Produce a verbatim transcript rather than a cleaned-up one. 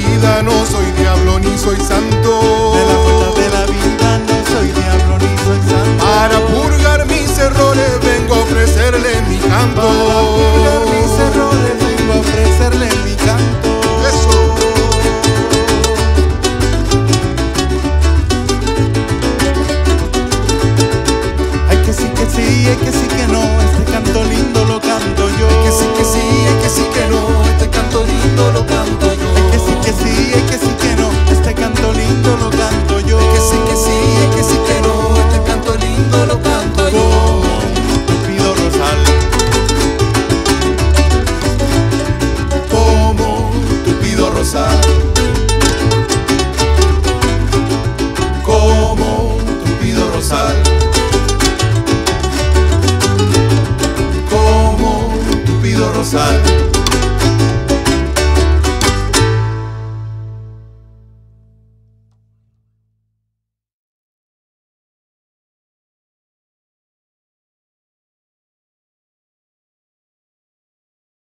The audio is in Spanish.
vida no soy diablo ni soy santo. De la fuerza de la vida no soy diablo ni soy santo. Para purgar mis errores vengo a ofrecerle mi canto. Para purgar mis errores vengo a ofrecerle mi canto. Eso. Hay que sí que sí, hay que sí que no, este canto lindo lo canto yo. Hay que sí que sí, hay que sí que no, este canto lindo lo canto yo. Hay que sí que sí, hay que sí que no, este canto lindo lo canto yo. Hay que sí que sí, hay que sí que no, este canto lindo lo canto yo. Tupido Rosal, Como Tupido Rosal, como Tupido Rosal, como Tupido Rosal.